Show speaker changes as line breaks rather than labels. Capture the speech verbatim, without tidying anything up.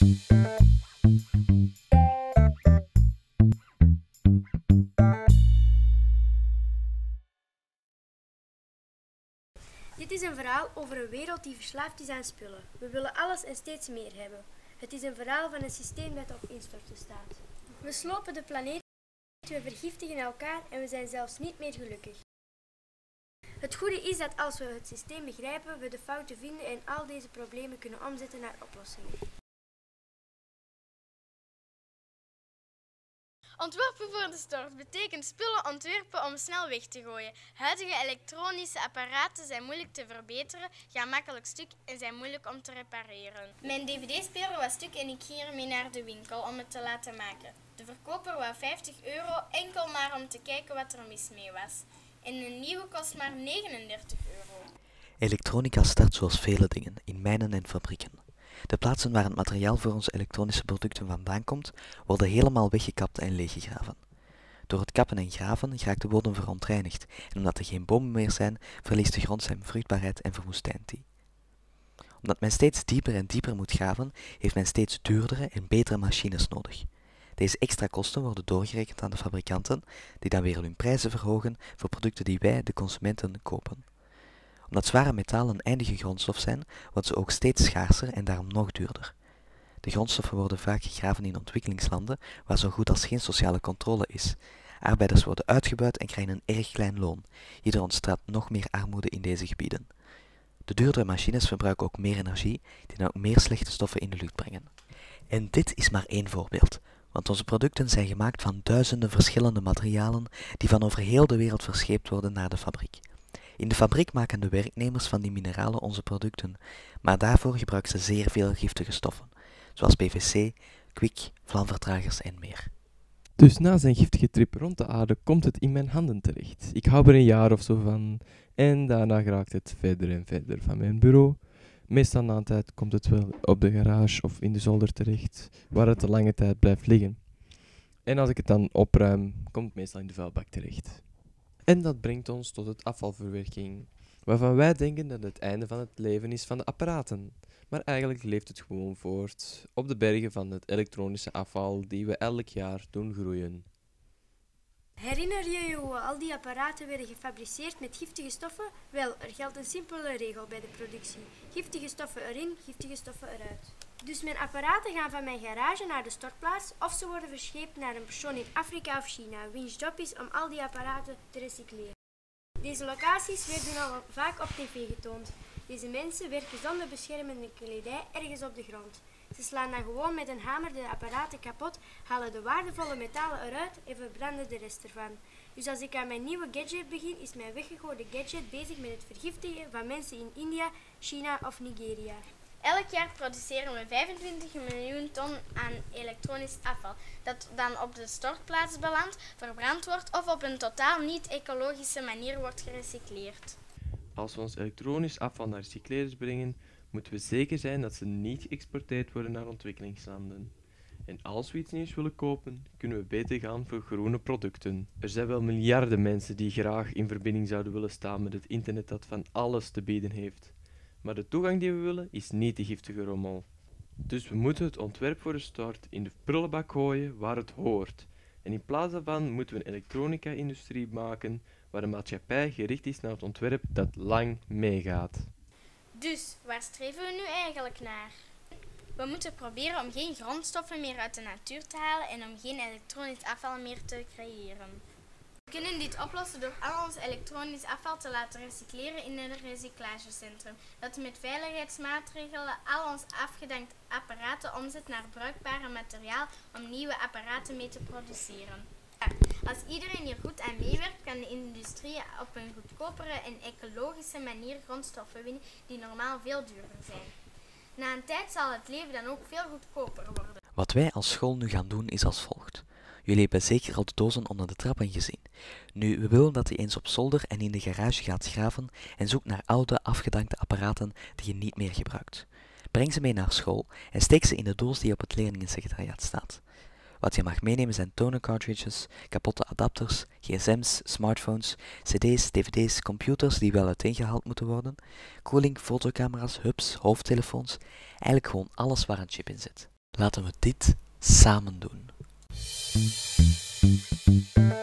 Dit is een verhaal over een wereld die verslaafd is aan spullen. We willen alles en steeds meer hebben. Het is een verhaal van een systeem dat op instorten staat. We slopen de planeet, we vergiftigen elkaar en we zijn zelfs niet meer gelukkig. Het goede is dat als we het systeem begrijpen, we de fouten vinden en al deze problemen kunnen omzetten naar oplossingen.
Ontworpen voor de stort betekent spullen ontwerpen om snel weg te gooien. Huidige elektronische apparaten zijn moeilijk te verbeteren, gaan makkelijk stuk en zijn moeilijk om te repareren. Mijn dvd-speler was stuk en ik ging ermee naar de winkel om het te laten maken. De verkoper wou vijftig euro enkel maar om te kijken wat er mis mee was. En een nieuwe kost maar negenendertig euro.
Elektronica start zoals vele dingen, in mijnen en fabrieken. De plaatsen waar het materiaal voor onze elektronische producten vandaan komt, worden helemaal weggekapt en leeggegraven. Door het kappen en graven raakt de bodem verontreinigd en omdat er geen bomen meer zijn, verliest de grond zijn vruchtbaarheid en verwoestijnt die. Omdat men steeds dieper en dieper moet graven, heeft men steeds duurdere en betere machines nodig. Deze extra kosten worden doorgerekend aan de fabrikanten, die dan weer hun prijzen verhogen voor producten die wij, de consumenten, kopen. Omdat zware metalen een eindige grondstof zijn, worden ze ook steeds schaarser en daarom nog duurder. De grondstoffen worden vaak gegraven in ontwikkelingslanden waar zo goed als geen sociale controle is. Arbeiders worden uitgebuit en krijgen een erg klein loon. Hierdoor ontstaat nog meer armoede in deze gebieden. De duurdere machines verbruiken ook meer energie, die dan ook meer slechte stoffen in de lucht brengen. En dit is maar één voorbeeld, want onze producten zijn gemaakt van duizenden verschillende materialen die van over heel de wereld verscheept worden naar de fabriek. In de fabriek maken de werknemers van die mineralen onze producten, maar daarvoor gebruiken ze zeer veel giftige stoffen, zoals P V C, kwik, vlamvertragers en meer.
Dus na zijn giftige trip rond de aarde komt het in mijn handen terecht. Ik hou er een jaar of zo van en daarna raakt het verder en verder van mijn bureau. Meestal na een tijd komt het wel op de garage of in de zolder terecht, waar het de lange tijd blijft liggen. En als ik het dan opruim, komt het meestal in de vuilbak terecht. En dat brengt ons tot het afvalverwerking, waarvan wij denken dat het einde van het leven is van de apparaten. Maar eigenlijk leeft het gewoon voort op de bergen van het elektronische afval die we elk jaar doen groeien.
Herinner je je hoe al die apparaten werden gefabriceerd met giftige stoffen? Wel, er geldt een simpele regel bij de productie. Giftige stoffen erin, giftige stoffen eruit. Dus mijn apparaten gaan van mijn garage naar de stortplaats of ze worden verscheept naar een persoon in Afrika of China, wiens job is om al die apparaten te recycleren. Deze locaties werden al vaak op tv getoond. Deze mensen werken zonder beschermende kledij ergens op de grond. Ze slaan dan gewoon met een hamer de apparaten kapot, halen de waardevolle metalen eruit en verbranden de rest ervan. Dus als ik aan mijn nieuwe gadget begin, is mijn weggegooide gadget bezig met het vergiftigen van mensen in India, China of Nigeria.
Elk jaar produceren we vijfentwintig miljoen ton aan elektronisch afval, dat dan op de stortplaats belandt, verbrand wordt of op een totaal niet-ecologische manier wordt gerecycleerd.
Als we ons elektronisch afval naar recycleerders brengen, moeten we zeker zijn dat ze niet geëxporteerd worden naar ontwikkelingslanden. En als we iets nieuws willen kopen, kunnen we beter gaan voor groene producten. Er zijn wel miljarden mensen die graag in verbinding zouden willen staan met het internet dat van alles te bieden heeft. Maar de toegang die we willen is niet de giftige rommel. Dus we moeten het ontwerp voor de start in de prullenbak gooien waar het hoort. En in plaats daarvan moeten we een elektronica-industrie maken waar de maatschappij gericht is naar het ontwerp dat lang meegaat.
Dus, waar streven we nu eigenlijk naar? We moeten proberen om geen grondstoffen meer uit de natuur te halen en om geen elektronisch afval meer te creëren. We kunnen dit oplossen door al ons elektronisch afval te laten recycleren in een recyclagecentrum, dat met veiligheidsmaatregelen al ons afgedankte apparaten omzet naar bruikbare materiaal om nieuwe apparaten mee te produceren. Als iedereen hier goed aan meewerkt, kan de industrie op een goedkopere en ecologische manier grondstoffen winnen die normaal veel duurder zijn. Na een tijd zal het leven dan ook veel goedkoper worden.
Wat wij als school nu gaan doen is als volgt. Jullie hebben zeker al de dozen onder de trappen gezien. Nu, we willen dat je eens op zolder en in de garage gaat graven en zoekt naar oude, afgedankte apparaten die je niet meer gebruikt. Breng ze mee naar school en steek ze in de doos die op het leerlingensecretariaat staat. Wat je mag meenemen zijn toner cartridges, kapotte adapters, gsm's, smartphones, cd's, dvd's, computers die wel uiteengehaald moeten worden, koeling, fotocamera's, hubs, hoofdtelefoons, eigenlijk gewoon alles waar een chip in zit. Laten we dit samen doen.